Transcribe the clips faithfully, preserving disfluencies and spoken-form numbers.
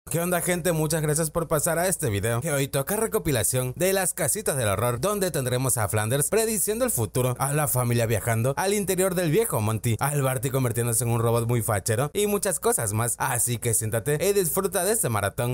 ¿Qué onda, gente? Muchas gracias por pasar a este video, que hoy toca recopilación de las casitas del horror, donde tendremos a Flanders prediciendo el futuro, a la familia viajando al interior del viejo Monty, al Barty convirtiéndose en un robot muy fachero y muchas cosas más. Así que siéntate y disfruta de este maratón.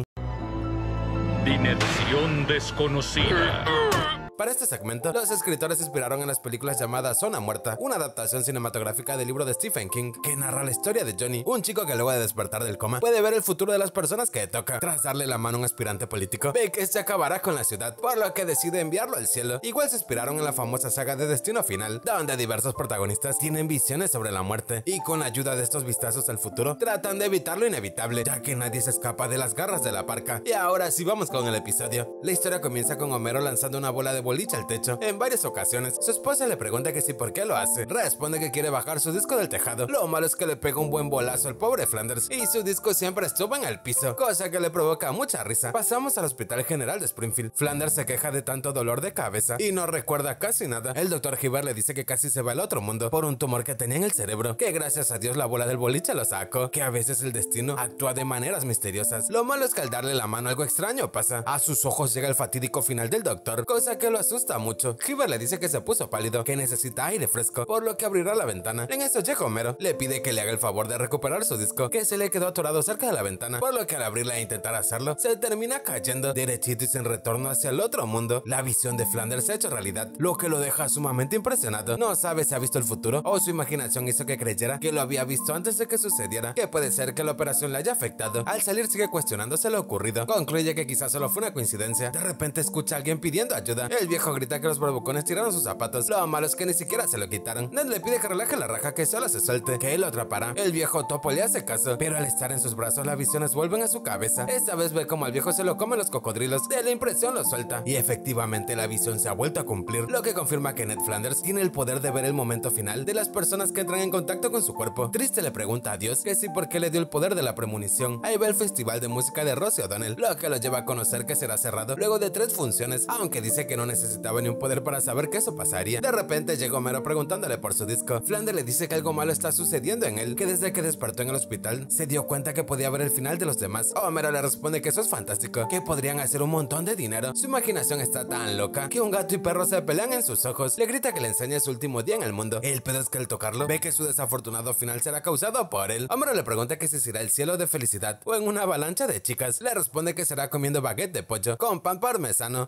Dimensión desconocida. Para este segmento, los escritores se inspiraron en las películas llamadas Zona Muerta, una adaptación cinematográfica del libro de Stephen King, que narra la historia de Johnny, un chico que luego de despertar del coma puede ver el futuro de las personas que toca. Tras darle la mano a un aspirante político, ve que se acabará con la ciudad, por lo que decide enviarlo al cielo. Igual se inspiraron en la famosa saga de Destino Final, donde diversos protagonistas tienen visiones sobre la muerte, y con la ayuda de estos vistazos al futuro, tratan de evitar lo inevitable, ya que nadie se escapa de las garras de la parca. Y ahora sí vamos con el episodio. La historia comienza con Homero lanzando una bola de boliche al techo. En varias ocasiones, su esposa le pregunta que si por qué lo hace. Responde que quiere bajar su disco del tejado. Lo malo es que le pega un buen bolazo al pobre Flanders y su disco siempre estuvo en el piso, cosa que le provoca mucha risa. Pasamos al Hospital General de Springfield. Flanders se queja de tanto dolor de cabeza y no recuerda casi nada. El doctor Hibbert le dice que casi se va al otro mundo por un tumor que tenía en el cerebro, que gracias a Dios la bola del boliche lo sacó, que a veces el destino actúa de maneras misteriosas. Lo malo es que al darle la mano algo extraño pasa. A sus ojos llega el fatídico final del doctor, cosa que lo asusta mucho. Hibbert le dice que se puso pálido, que necesita aire fresco, por lo que abrirá la ventana. En eso llega Homero, le pide que le haga el favor de recuperar su disco, que se le quedó atorado cerca de la ventana, por lo que al abrirla e intentar hacerlo, se termina cayendo derechito y sin retorno hacia el otro mundo. La visión de Flanders se ha hecho realidad, lo que lo deja sumamente impresionado. No sabe si ha visto el futuro o su imaginación hizo que creyera que lo había visto antes de que sucediera, que puede ser que la operación le haya afectado. Al salir sigue cuestionándose lo ocurrido, concluye que quizás solo fue una coincidencia. De repente escucha a alguien pidiendo ayuda. El viejo grita que los bravucones tiraron sus zapatos. Lo malo es que ni siquiera se lo quitaron. Ned le pide que relaje la raja, que solo se suelte, que él lo atrapará. El viejo topo le hace caso, pero al estar en sus brazos las visiones vuelven a su cabeza. Esta vez ve como al viejo se lo comen los cocodrilos. De la impresión lo suelta y efectivamente la visión se ha vuelto a cumplir, lo que confirma que Ned Flanders tiene el poder de ver el momento final de las personas que entran en contacto con su cuerpo. Triste le pregunta a Dios que sí por qué le dio el poder de la premonición. Ahí ve el festival de música de Rosie O'Donnell, lo que lo lleva a conocer que será cerrado luego de tres funciones, aunque dice que no necesitaba ni un poder para saber que eso pasaría. De repente llega Homero preguntándole por su disco. Flanders le dice que algo malo está sucediendo en él, que desde que despertó en el hospital se dio cuenta que podía ver el final de los demás. Homero le responde que eso es fantástico, que podrían hacer un montón de dinero. Su imaginación está tan loca que un gato y perro se pelean en sus ojos. Le grita que le enseñe su último día en el mundo. El pedo es que al tocarlo ve que su desafortunado final será causado por él. Homero le pregunta que si será el cielo de felicidad o en una avalancha de chicas. Le responde que será comiendo baguette de pollo con pan parmesano.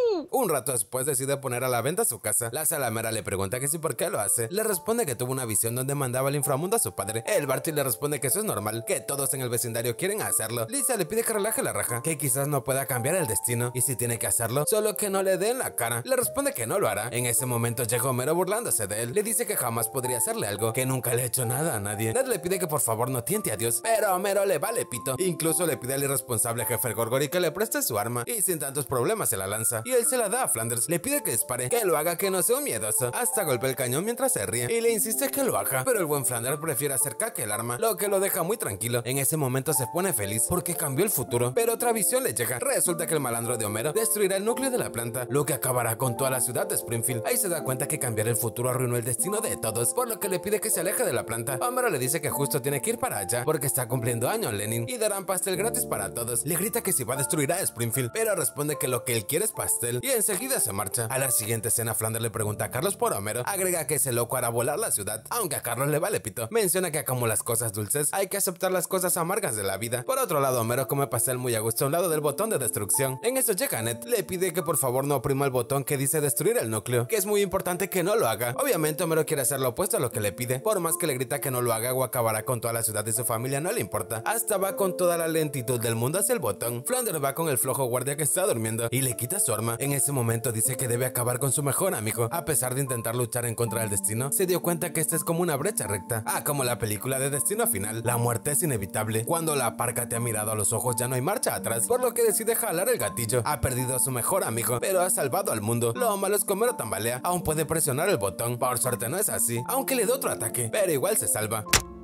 Un rato después decide poner a la venta su casa. La salamera le pregunta que si por qué lo hace. Le responde que tuvo una visión donde mandaba al inframundo a su padre. El Barty le responde que eso es normal, que todos en el vecindario quieren hacerlo. Lisa le pide que relaje la raja, que quizás no pueda cambiar el destino y si tiene que hacerlo, solo que no le dé en la cara. Le responde que no lo hará. En ese momento llega Homero burlándose de él. Le dice que jamás podría hacerle algo, que nunca le ha hecho nada a nadie. Ned le pide que por favor no tiente a Dios, pero Homero le vale pito. Incluso le pide al irresponsable jefe Gorgory que le preste su arma y sin tantos problemas se la lanza y él se la da a Flanders. Le pide que dispare, que lo haga, que no sea un miedoso. Hasta golpea el cañón mientras se ríe y le insiste que lo haga, pero el buen Flanders prefiere hacer caca el arma, lo que lo deja muy tranquilo. En ese momento se pone feliz porque cambió el futuro, pero otra visión le llega. Resulta que el malandro de Homero destruirá el núcleo de la planta, lo que acabará con toda la ciudad de Springfield. Ahí se da cuenta que cambiar el futuro arruinó el destino de todos, por lo que le pide que se aleje de la planta. Homero le dice que justo tiene que ir para allá porque está cumpliendo años Lenin y darán pastel gratis para todos. Le grita que si va a destruir a Springfield, pero responde que lo que él quiere es pastel y enseguida se marcha. A la siguiente escena, Flanders le pregunta a Carlos por Homero. Agrega que ese loco hará volar la ciudad, aunque a Carlos le vale pito. Menciona que como las cosas dulces, hay que aceptar las cosas amargas de la vida. Por otro lado, Homero come pastel muy a gusto a un lado del botón de destrucción. En eso llega Ned, le pide que por favor no oprima el botón que dice destruir el núcleo, que es muy importante que no lo haga. Obviamente Homero quiere hacer lo opuesto a lo que le pide, por más que le grita que no lo haga o acabará con toda la ciudad y su familia, no le importa. Hasta va con toda la lentitud del mundo hacia el botón. Flanders va con el flojo guardia que está durmiendo y le quita su arma. En ese momento dice que debe acabar con su mejor amigo. A pesar de intentar luchar en contra del destino, se dio cuenta que esta es como una brecha recta. Ah, como la película de Destino Final, la muerte es inevitable. Cuando la parca te ha mirado a los ojos ya no hay marcha atrás, por lo que decide jalar el gatillo. Ha perdido a su mejor amigo, pero ha salvado al mundo. Lo malo es que Homero tambalea, aún puede presionar el botón. Por suerte no es así, aunque le da otro ataque, pero igual se salva.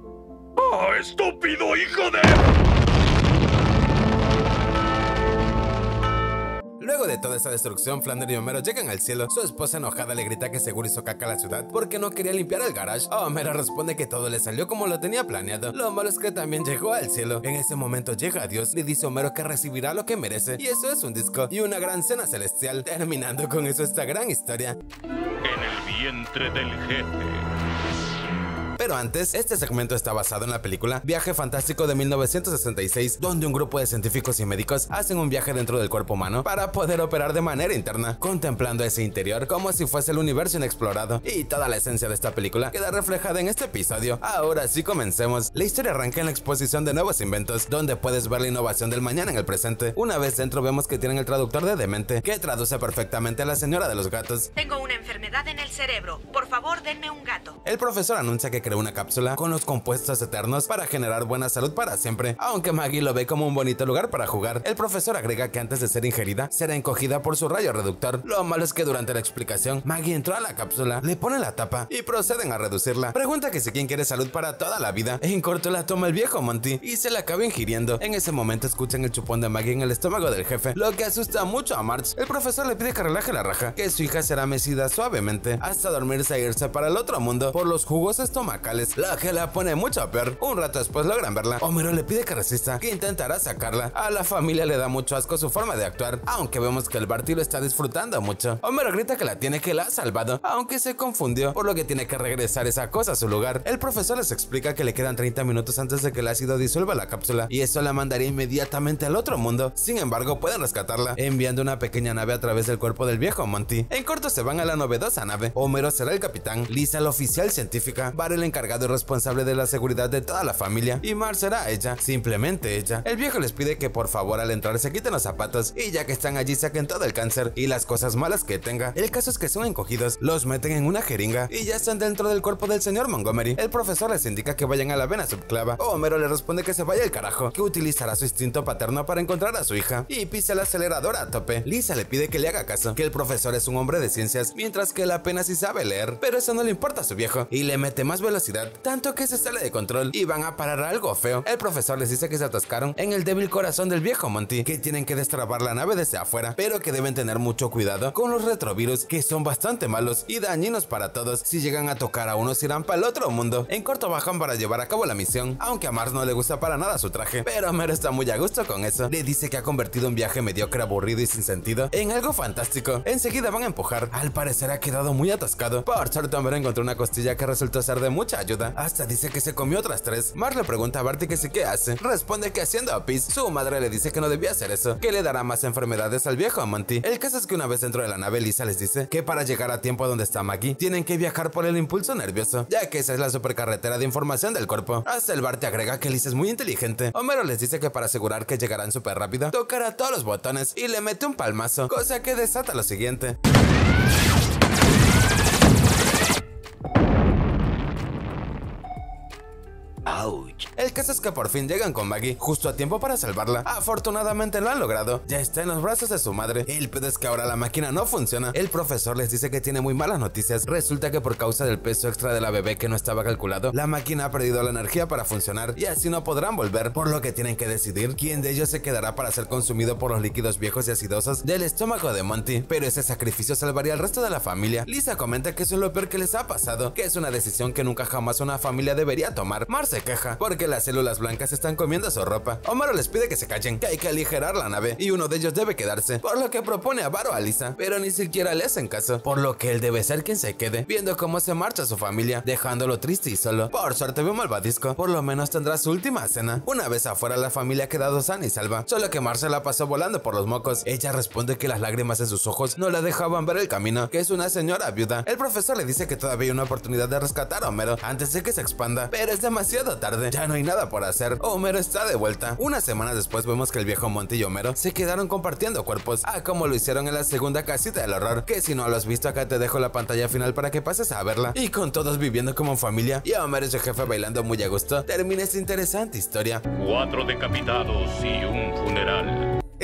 ¡Oh, estúpido hijo de! Luego de de toda esa destrucción, Flanders y Homero llegan al cielo. Su esposa enojada le grita que seguro hizo caca a la ciudad porque no quería limpiar el garage. Homero responde que todo le salió como lo tenía planeado. Lo malo es que también llegó al cielo. En ese momento llega Dios, le dice a Homero que recibirá lo que merece, y eso es un disco y una gran cena celestial, terminando con eso esta gran historia. En el vientre del jefe. Pero antes, este segmento está basado en la película Viaje Fantástico de mil novecientos sesenta y seis, donde un grupo de científicos y médicos hacen un viaje dentro del cuerpo humano para poder operar de manera interna, contemplando ese interior como si fuese el universo inexplorado. Y toda la esencia de esta película queda reflejada en este episodio. Ahora sí, comencemos. La historia arranca en la exposición de nuevos inventos, donde puedes ver la innovación del mañana en el presente. Una vez dentro vemos que tienen el traductor de demente, que traduce perfectamente a la señora de los gatos. Tengo una enfermedad en el cerebro. Por favor, denme un gato. El profesor anuncia que creó una cápsula con los compuestos eternos para generar buena salud para siempre, aunque Maggie lo ve como un bonito lugar para jugar. El profesor agrega que antes de ser ingerida, será encogida por su rayo reductor. Lo malo es que durante la explicación, Maggie entró a la cápsula, le pone la tapa y proceden a reducirla. Pregunta que si quien quiere salud para toda la vida. En corto la toma el viejo Monty y se la acaba ingiriendo. En ese momento escuchan el chupón de Maggie en el estómago del jefe, lo que asusta mucho a Marge. El profesor le pide que relaje la raja, que su hija será mecida suavemente hasta dormirse e irse para el otro mundo por los jugos estomacales. La que la pone mucho peor. Un rato después logran verla. Homero le pide que resista, que intentará sacarla. A la familia le da mucho asco su forma de actuar, aunque vemos que el Barty lo está disfrutando mucho. Homero grita que la tiene, que la ha salvado, aunque se confundió, por lo que tiene que regresar esa cosa a su lugar. El profesor les explica que le quedan treinta minutos antes de que el ácido disuelva la cápsula, y eso la mandaría inmediatamente al otro mundo. Sin embargo, pueden rescatarla, enviando una pequeña nave a través del cuerpo del viejo Monty. En corto se van a la novedosa nave. Homero será el capitán, Lisa la oficial científica, Bart el encargado y responsable de la seguridad de toda la familia, y Marge será ella, simplemente ella. El viejo les pide que por favor al entrar se quiten los zapatos, y ya que están allí saquen todo el cáncer y las cosas malas que tenga. El caso es que son encogidos, los meten en una jeringa y ya están dentro del cuerpo del señor Montgomery. El profesor les indica que vayan a la vena subclava. Homero le responde que se vaya al carajo, que utilizará su instinto paterno para encontrar a su hija, y pisa el acelerador a tope. Lisa le pide que le haga caso, que el profesor es un hombre de ciencias, mientras que él apenas sí sabe leer, pero eso no le importa a su viejo, y le mete más velocidad, tanto que se sale de control y van a parar a algo feo. El profesor les dice que se atascaron en el débil corazón del viejo Monty, que tienen que destrabar la nave desde afuera, pero que deben tener mucho cuidado con los retrovirus, que son bastante malos y dañinos para todos. Si llegan a tocar a unos irán para el otro mundo. En corto bajan para llevar a cabo la misión, aunque a Marge no le gusta para nada su traje, pero Homero está muy a gusto con eso. Le dice que ha convertido un viaje mediocre, aburrido y sin sentido en algo fantástico. Enseguida van a empujar. Al parecer ha quedado muy atascado. Por suerte Homero encontró una costilla que resultó ser de mucha ayuda. Hasta dice que se comió otras tres. Marge le pregunta a Barty que sí que hace. Responde que haciendo pis. Su madre le dice que no debía hacer eso, que le dará más enfermedades al viejo Monty. El caso es que una vez dentro de la nave, Lisa les dice que para llegar a tiempo a donde está Maggie, tienen que viajar por el impulso nervioso, ya que esa es la supercarretera de información del cuerpo. Hasta el Barty agrega que Lisa es muy inteligente. Homero les dice que para asegurar que llegarán súper rápido, tocará todos los botones y le mete un palmazo, cosa que desata lo siguiente. Ouch. El caso es que por fin llegan con Maggie, justo a tiempo para salvarla. Afortunadamente lo han logrado. Ya está en los brazos de su madre. El pedo es que ahora la máquina no funciona. El profesor les dice que tiene muy malas noticias. Resulta que por causa del peso extra de la bebé que no estaba calculado, la máquina ha perdido la energía para funcionar y así no podrán volver, por lo que tienen que decidir quién de ellos se quedará para ser consumido por los líquidos viejos y acidosos del estómago de Monty. Pero ese sacrificio salvaría al resto de la familia. Lisa comenta que eso es lo peor que les ha pasado, que es una decisión que nunca jamás una familia debería tomar. Marge se queja porque las células blancas están comiendo su ropa. Homero les pide que se callen, que hay que aligerar la nave y uno de ellos debe quedarse, por lo que propone a Bart o a Lisa, pero ni siquiera le hacen caso, por lo que él debe ser quien se quede, viendo cómo se marcha su familia, dejándolo triste y solo. Por suerte ve un malvadisco, por lo menos tendrá su última cena. Una vez afuera la familia ha quedado sana y salva, solo que Marge la pasó volando por los mocos. Ella responde que las lágrimas en sus ojos no la dejaban ver el camino, que es una señora viuda. El profesor le dice que todavía hay una oportunidad de rescatar a Homero antes de que se expanda, pero es demasiado tarde, ya no hay nada por hacer. Homero está de vuelta. Unas semanas después vemos que el viejo Monty y Homero se quedaron compartiendo cuerpos, ah, como lo hicieron en la segunda casita del horror, que si no lo has visto acá te dejo la pantalla final para que pases a verla. Y con todos viviendo como familia y a Homero y su jefe bailando muy a gusto, termina esta interesante historia. Cuatro decapitados y un funeral.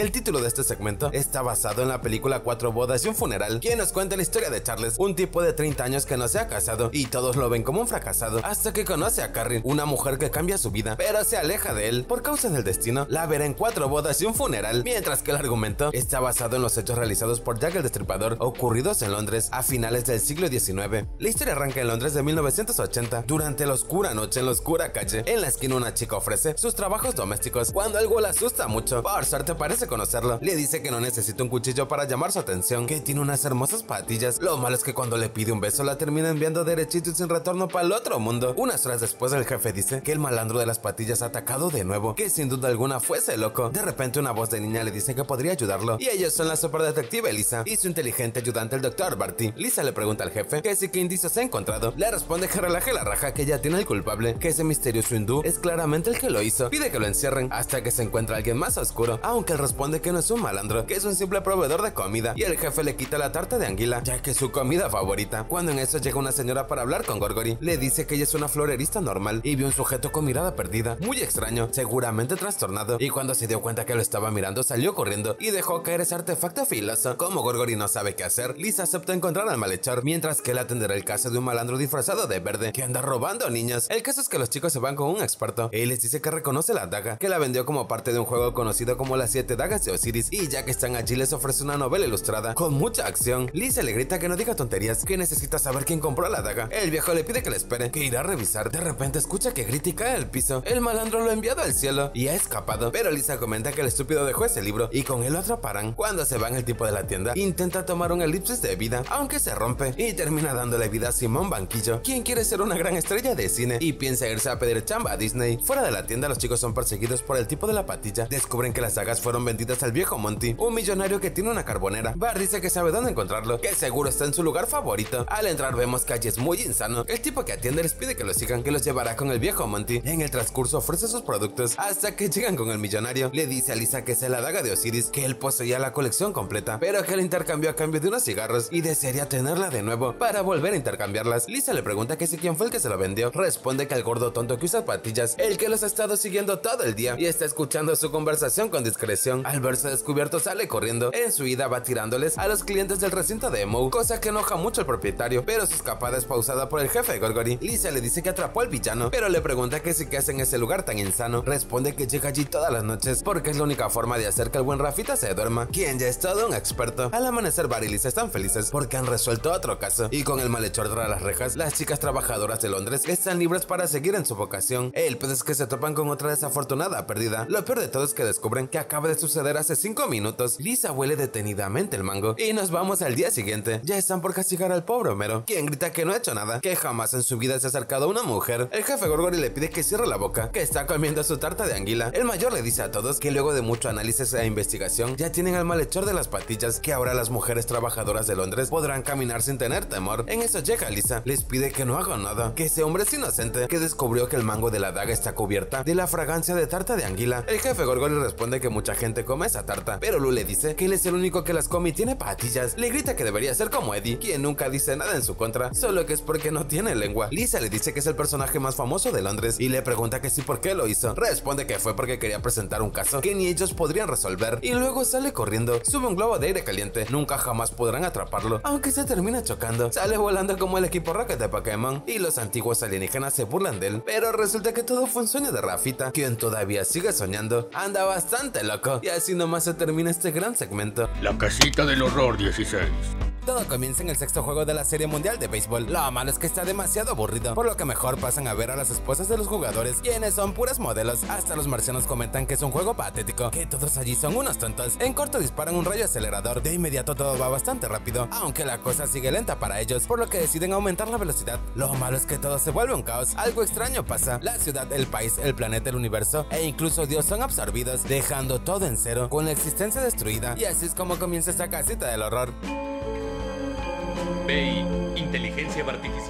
El título de este segmento está basado en la película Cuatro bodas y un funeral, quien nos cuenta la historia de Charles, un tipo de treinta años que no se ha casado y todos lo ven como un fracasado, hasta que conoce a Carrie, una mujer que cambia su vida, pero se aleja de él por causa del destino. La verá en Cuatro bodas y un funeral, mientras que el argumento está basado en los hechos realizados por Jack el Destripador, ocurridos en Londres a finales del siglo diecinueve. La historia arranca en Londres de mil novecientos ochenta, durante la oscura noche en la oscura calle. En la esquina una chica ofrece sus trabajos domésticos cuando algo la asusta mucho. Por suerte parece conocerlo. Le dice que no necesita un cuchillo para llamar su atención, que tiene unas hermosas patillas. Lo malo es que cuando le pide un beso la termina enviando derechito y sin retorno para el otro mundo. Unas horas después el jefe dice que el malandro de las patillas ha atacado de nuevo, que sin duda alguna fuese loco. De repente una voz de niña le dice que podría ayudarlo, y ellos son la superdetective Lisa y su inteligente ayudante el doctor Barty. Lisa le pregunta al jefe que si qué indicios ha encontrado. Le responde que relaje la raja, que ya tiene el culpable, que ese misterioso hindú es claramente el que lo hizo. Pide que lo encierren hasta que se encuentra alguien más oscuro, aunque él responde que no es un malandro, que es un simple proveedor de comida, y el jefe le quita la tarta de anguila, ya que es su comida favorita. Cuando en eso llega una señora para hablar con Gorgory, le dice que ella es una florerista normal y vio un sujeto con mirada perdida, muy extraño, seguramente trastornado, y cuando se dio cuenta que lo estaba mirando salió corriendo y dejó caer ese artefacto filoso. Como Gorgory no sabe qué hacer, Lisa acepta encontrar al malhechor, mientras que él atenderá el caso de un malandro disfrazado de verde que anda robando niños. El caso es que los chicos se van con un experto. Él les dice que reconoce la daga, que la vendió como parte de un juego conocido como las siete dagas de Osiris, y ya que están allí les ofrece una novela ilustrada con mucha acción. Lisa le grita que no diga tonterías, que necesita saber quién compró la daga. El viejo le pide que le espere, que irá a revisar. De repente escucha que grita y cae al piso. El malandro lo ha enviado al cielo y ha escapado, pero Lisa comenta que el estúpido dejó ese libro y con él lo atraparán. Cuando se van, el tipo de la tienda intenta tomar un elipsis de vida, aunque se rompe, y termina dándole vida a Simón Banquillo, quien quiere ser una gran estrella de cine y piensa irse a pedir chamba a Disney. Fuera de la tienda, los chicos son perseguidos por el tipo de la patilla. Descubren que las dagas fueron vendidas al viejo Monty, un millonario que tiene una carbonera. Bart dice que sabe dónde encontrarlo, que seguro está en su lugar favorito. Al entrar vemos que allí es muy insano. El tipo que atiende les pide que lo sigan, que los llevará con el viejo Monty. En el transcurso ofrece sus productos hasta que llegan con el millonario. Le dice a Lisa que es la daga de Osiris, que él poseía la colección completa, pero que la intercambió a cambio de unos cigarros y desearía tenerla de nuevo para volver a intercambiarlas. Lisa le pregunta que si quién fue el que se lo vendió. Responde que el gordo tonto que usa patillas, el que los ha estado siguiendo todo el día y está escuchando su conversación con discreción. Al verse descubierto sale corriendo. En su ida va tirándoles a los clientes del recinto de Moe, cosa que enoja mucho al propietario, pero su escapada es pausada por el jefe de Gorgory. Lisa le dice que atrapó al villano, pero le pregunta que si qué hace en ese lugar tan insano. Responde que llega allí todas las noches porque es la única forma de hacer que el buen Rafita se duerma, quien ya es todo un experto. Al amanecer, Bart y Lisa están felices porque han resuelto otro caso, y con el malhechor tras las rejas, las chicas trabajadoras de Londres están libres para seguir en su vocación. El pues es que se topan con otra desafortunada perdida. Lo peor de todo es que descubren que acaba de suceder hace cinco minutos. Lisa huele detenidamente el mango y nos vamos al día siguiente. Ya están por castigar al pobre Homero, quien grita que no ha hecho nada, que jamás en su vida se ha acercado a una mujer. El jefe Gorgory le pide que cierre la boca, que está comiendo su tarta de anguila. El mayor le dice a todos que luego de mucho análisis e investigación ya tienen al malhechor de las patillas, que ahora las mujeres trabajadoras de Londres podrán caminar sin tener temor. En eso llega Lisa, les pide que no hagan nada, que ese hombre es inocente, que descubrió que el mango de la daga está cubierta de la fragancia de tarta de anguila. El jefe Gorgory responde que mucha gente come esa tarta, pero Lou le dice que él es el único que las come y tiene patillas. Le grita que debería ser como Eddie, quien nunca dice nada en su contra, solo que es porque no tiene lengua. Lisa le dice que es el personaje más famoso de Londres y le pregunta que sí por qué lo hizo. Responde que fue porque quería presentar un caso que ni ellos podrían resolver, y luego sale corriendo. Sube un globo de aire caliente, nunca jamás podrán atraparlo, aunque se termina chocando. Sale volando como el equipo Rocket de Pokémon y los antiguos alienígenas se burlan de él, pero resulta que todo fue un sueño de Rafita, quien todavía sigue soñando. Anda bastante loco, y así nomás se termina este gran segmento. La casita del horror dieciséis. Todo comienza en el sexto juego de la Serie Mundial de Béisbol. Lo malo es que está demasiado aburrido, por lo que mejor pasan a ver a las esposas de los jugadores, quienes son puras modelos. Hasta los marcianos comentan que es un juego patético, que todos allí son unos tontos. En corto disparan un rayo acelerador. De inmediato todo va bastante rápido, aunque la cosa sigue lenta para ellos, por lo que deciden aumentar la velocidad. Lo malo es que todo se vuelve un caos. Algo extraño pasa. La ciudad, el país, el planeta, el universo e incluso Dios son absorbidos, dejando todo en cero, con la existencia destruida. Y así es como comienza esta casita del horror. B I, inteligencia artificial.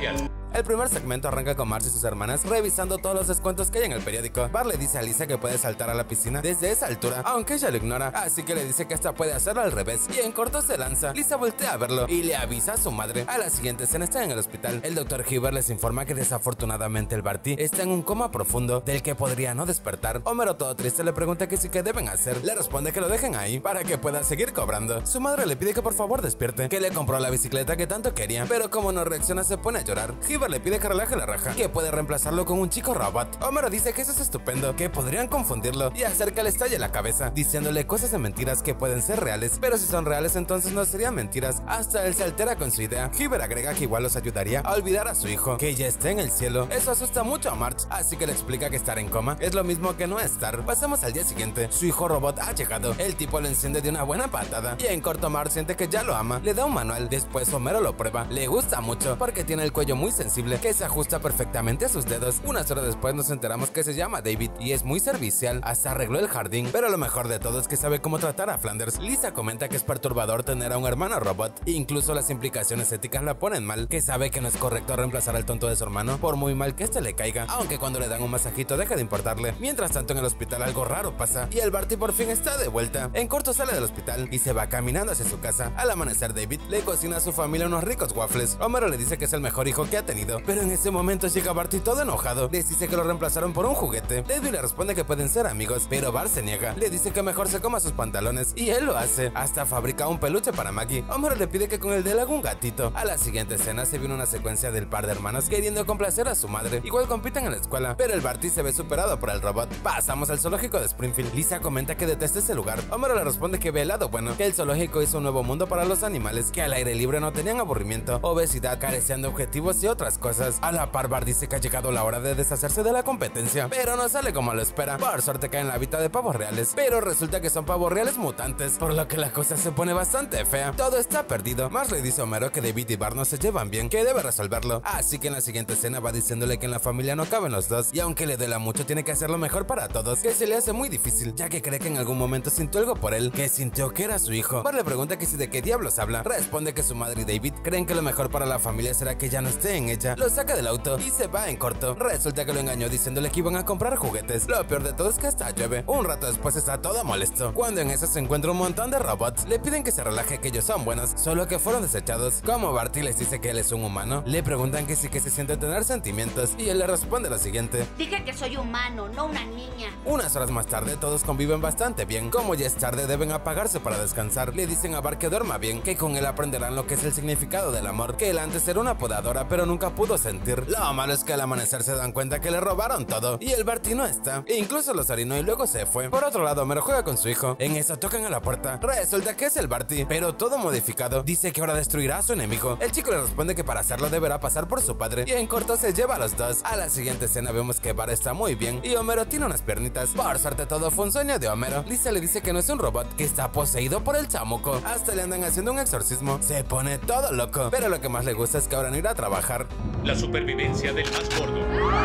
El primer segmento arranca con Marge y sus hermanas revisando todos los descuentos que hay en el periódico. Bart le dice a Lisa que puede saltar a la piscina desde esa altura, aunque ella lo ignora, así que le dice que hasta puede hacerlo al revés, y en corto se lanza. Lisa voltea a verlo y le avisa a su madre. A la siguiente escena está en el hospital. El doctor Hibbert les informa que desafortunadamente el Barty está en un coma profundo del que podría no despertar. Homero, todo triste, le pregunta que sí que deben hacer. Le responde que lo dejen ahí para que pueda seguir cobrando. Su madre le pide que por favor despierte, que le compró la bicicleta que tanto quería, pero como no reacciona se pone a llorar. Hibbert le pide que relaje la raja, que puede reemplazarlo con un chico robot. Homero dice que eso es estupendo, que podrían confundirlo y hacer que le estalle la cabeza, diciéndole cosas de mentiras que pueden ser reales, pero si son reales entonces no serían mentiras. Hasta él se altera con su idea. Hibbert agrega que igual los ayudaría a olvidar a su hijo, que ya esté en el cielo. Eso asusta mucho a Marge, así que le explica que estar en coma es lo mismo que no estar. Pasamos al día siguiente. Su hijo robot ha llegado. El tipo lo enciende de una buena patada y en corto Marge siente que ya lo ama. Le da un manual. Después Homero lo prueba. Le gusta mucho porque tiene el cuello muy sensible que se ajusta perfectamente a sus dedos. Unas horas después nos enteramos que se llama David y es muy servicial. Hasta arregló el jardín, pero lo mejor de todo es que sabe cómo tratar a Flanders. Lisa comenta que es perturbador tener a un hermano robot. Incluso las implicaciones éticas la ponen mal, que sabe que no es correcto reemplazar al tonto de su hermano por muy mal que este le caiga, aunque cuando le dan un masajito deja de importarle. Mientras tanto en el hospital algo raro pasa y el Barty por fin está de vuelta. En corto sale del hospital y se va caminando hacia su casa. Al amanecer David le cocina a su familia unos ricos waffles. Homero le dice que es el mejor hijo que ha tenido, pero en ese momento llega Barty todo enojado. Les dice que lo reemplazaron por un juguete. David le responde que pueden ser amigos, pero Bart se niega. Le dice que mejor se coma sus pantalones y él lo hace. Hasta fabrica un peluche para Maggie. Homero le pide que con el de él haga un gatito. A la siguiente escena se viene una secuencia del par de hermanos queriendo complacer a su madre. Igual compiten en la escuela, pero el Barty se ve superado por el robot. Pasamos al zoológico de Springfield. Lisa comenta que detesta ese lugar. Homero le responde que ve el lado bueno, que el zoológico hizo un nuevo mundo para los animales, que al aire libre no tenían aburrimiento, obesidad, carecían de objetivos y otras cosas. A la par Bart dice que ha llegado la hora de deshacerse de la competencia, pero no sale como lo espera. Por suerte cae en la vida de pavos reales, pero resulta que son pavos reales mutantes, por lo que la cosa se pone bastante fea. Todo está perdido. Marge le dice a Homero que David y Bart no se llevan bien, que debe resolverlo. Así que en la siguiente escena va diciéndole que en la familia no caben los dos, y aunque le duela mucho tiene que hacer lo mejor para todos, que se le hace muy difícil, ya que cree que en algún momento sintió algo por él, que sintió que era su hijo. Bart le pregunta que si de qué diablos habla. Responde que su madre y David creen que lo mejor para la familia será que ya no esté en ella. Lo saca del auto y se va en corto. Resulta que lo engañó diciéndole que iban a comprar juguetes. Lo peor de todo es que hasta llueve. Un rato después está todo molesto, cuando en eso se encuentra un montón de robots. Le piden que se relaje, que ellos son buenos, solo que fueron desechados. Como Barty les dice que él es un humano, le preguntan que sí que se siente tener sentimientos y él le responde lo siguiente: dije que soy humano, no una niña. Unas horas más tarde todos conviven bastante bien. Como ya es tarde deben apagarse para descansar. Le dicen a Bart que duerma bien, que con él aprenderán lo que es el significado del amor, que él antes era una podadora pero nunca pudo sentir. Lo malo es que al amanecer se dan cuenta que le robaron todo y el Barty no está. E incluso los orinó y luego se fue. Por otro lado Homero juega con su hijo. En eso tocan a la puerta. Resulta que es el Barty, pero todo modificado. Dice que ahora destruirá a su enemigo. El chico le responde que para hacerlo deberá pasar por su padre y en corto se lleva a los dos. A la siguiente escena vemos que Bart está muy bien y Homero tiene unas piernitas. Por suerte todo fue un sueño de Homero. Lisa le dice que no es un robot, que está poseído por el chamuco. Hasta le andan haciendo un exorcismo. Se pone todo loco, pero lo que más le gusta es que ahora no irá a trabajar. La supervivencia del más gordo.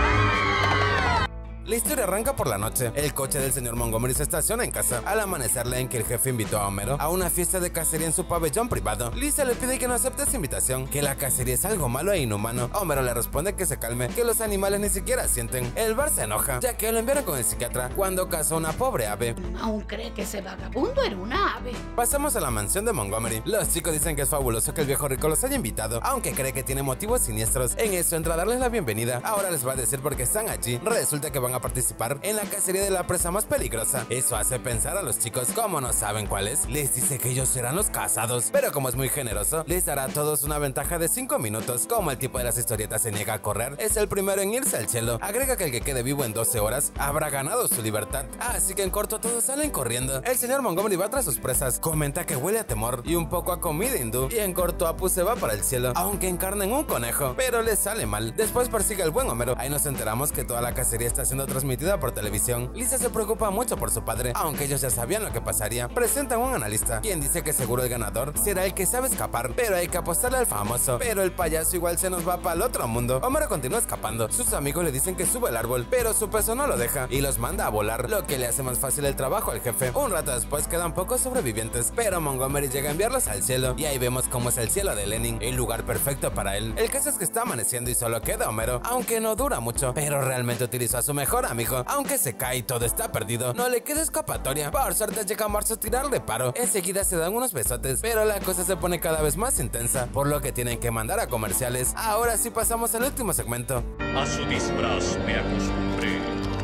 La historia arranca por la noche. El coche del señor Montgomery se estaciona en casa. Al amanecer leen que el jefe invitó a Homero a una fiesta de cacería en su pabellón privado. Lisa le pide que no acepte esa invitación, que la cacería es algo malo e inhumano. Homero le responde que se calme, que los animales ni siquiera sienten. El Bart se enoja, ya que lo enviaron con el psiquiatra cuando cazó una pobre ave. Aún cree que ese vagabundo era una ave. Pasamos a la mansión de Montgomery. Los chicos dicen que es fabuloso que el viejo rico los haya invitado, aunque cree que tiene motivos siniestros. En eso entra a darles la bienvenida. Ahora les va a decir por qué están allí. Resulta que van a participar en la cacería de la presa más peligrosa. Eso hace pensar a los chicos. Como no saben cuál es, les dice que ellos serán los cazados, pero como es muy generoso, les dará a todos una ventaja de cinco minutos. Como el tipo de las historietas se niega a correr, es el primero en irse al cielo. Agrega que el que quede vivo en doce horas habrá ganado su libertad. Así que en corto todos salen corriendo. El señor Montgomery va tras sus presas. Comenta que huele a temor y un poco a comida hindú. Y en corto Apu se va para el cielo, aunque encarna en un conejo, pero le sale mal. Después persigue al buen Homero. Ahí nos enteramos que toda la cacería está siendo siendo transmitida por televisión. Lisa se preocupa mucho por su padre, aunque ellos ya sabían lo que pasaría. Presentan un analista, quien dice que seguro el ganador será el que sabe escapar, pero hay que apostarle al famoso. Pero el payaso igual se nos va para el otro mundo. Homero continúa escapando. Sus amigos le dicen que sube al árbol, pero su peso no lo deja y los manda a volar, lo que le hace más fácil el trabajo al jefe. Un rato después quedan pocos sobrevivientes, pero Montgomery llega a enviarlos al cielo, y ahí vemos cómo es el cielo de Lenin, el lugar perfecto para él. El caso es que está amaneciendo y solo queda Homero, aunque no dura mucho, pero realmente utilizó a su mejor amigo. Aunque se cae y todo está perdido, no le queda escapatoria. Por suerte llega Marzo a tirarle paro. Enseguida se dan unos besotes, pero la cosa se pone cada vez más intensa, por lo que tienen que mandar a comerciales. Ahora sí pasamos al último segmento. A su disfraz me acostumbré.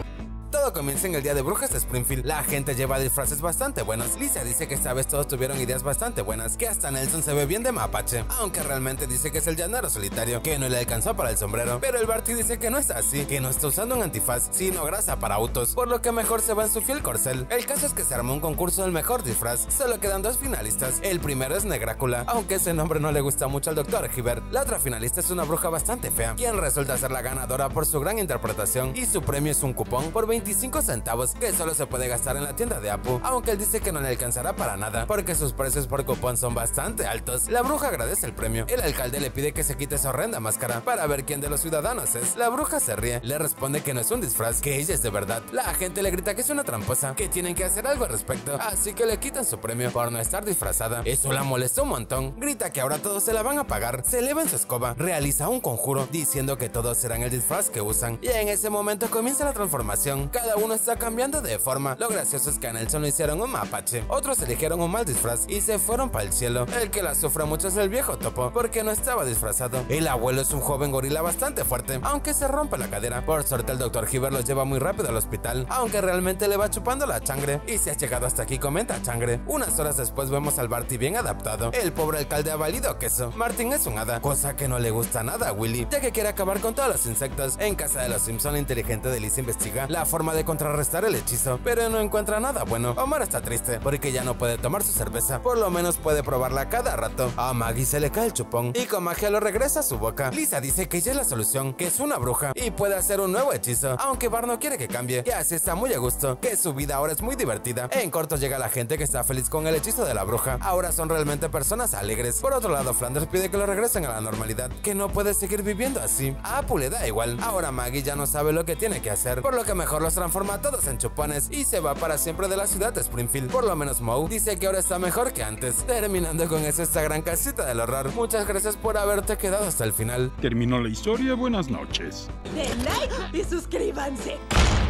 Todo comienza en el Día de Brujas de Springfield. La gente lleva disfraces bastante buenos. Lisa dice que esta vez todos tuvieron ideas bastante buenas, que hasta Nelson se ve bien de mapache, aunque realmente dice que es el llanero solitario, que no le alcanzó para el sombrero. Pero el Barty dice que no es así, que no está usando un antifaz, sino grasa para autos, por lo que mejor se va en su fiel corcel. El caso es que se armó un concurso del mejor disfraz. Solo quedan dos finalistas. El primero es Negrácula, aunque ese nombre no le gusta mucho al doctor Hibbert. La otra finalista es una bruja bastante fea, quien resulta ser la ganadora por su gran interpretación, y su premio es un cupón por veinticinco centavos que solo se puede gastar en la tienda de Apu, aunque él dice que no le alcanzará para nada porque sus precios por cupón son bastante altos. La bruja agradece el premio. El alcalde le pide que se quite esa horrenda máscara para ver quién de los ciudadanos es. La bruja se ríe, le responde que no es un disfraz, que ella es de verdad. La gente le grita que es una tramposa, que tienen que hacer algo al respecto, así que le quitan su premio por no estar disfrazada. Eso la molesta un montón. Grita que ahora todos se la van a pagar. Se eleva en su escoba, realiza un conjuro diciendo que todos serán el disfraz que usan, y en ese momento comienza la transformación. Cada uno está cambiando de forma. Lo gracioso es que a Nelson lo hicieron un mapache, otros eligieron un mal disfraz y se fueron para el cielo. El que la sufre mucho es el viejo topo, porque no estaba disfrazado. El abuelo es un joven gorila bastante fuerte, aunque se rompe la cadera. Por suerte el doctor Hibbert lo lleva muy rápido al hospital, aunque realmente le va chupando la changre. Y si has llegado hasta aquí, comenta changre. Unas horas después vemos al Barty bien adaptado. El pobre alcalde ha valido queso. Martin es un hada, cosa que no le gusta nada a Willy, ya que quiere acabar con todos los insectos. En casa de los Simpson, la inteligente de Lisa investiga la forma de contrarrestar el hechizo, pero no encuentra nada bueno. Omar está triste porque ya no puede tomar su cerveza, por lo menos puede probarla cada rato. A Maggie se le cae el chupón y con magia lo regresa a su boca. Lisa dice que ella es la solución, que es una bruja y puede hacer un nuevo hechizo, aunque Bart no quiere que cambie, que así está muy a gusto, que su vida ahora es muy divertida. En corto llega la gente que está feliz con el hechizo de la bruja. Ahora son realmente personas alegres. Por otro lado, Flanders pide que lo regresen a la normalidad, que no puede seguir viviendo así. A Apu le da igual. Ahora Maggie ya no sabe lo que tiene que hacer, por lo que mejor los transforma a todos en chupones y se va para siempre de la ciudad de Springfield. Por lo menos Moe dice que ahora está mejor que antes. Terminando con eso esta gran casita del horror. Muchas gracias por haberte quedado hasta el final. Terminó la historia, buenas noches. Den like y suscríbanse.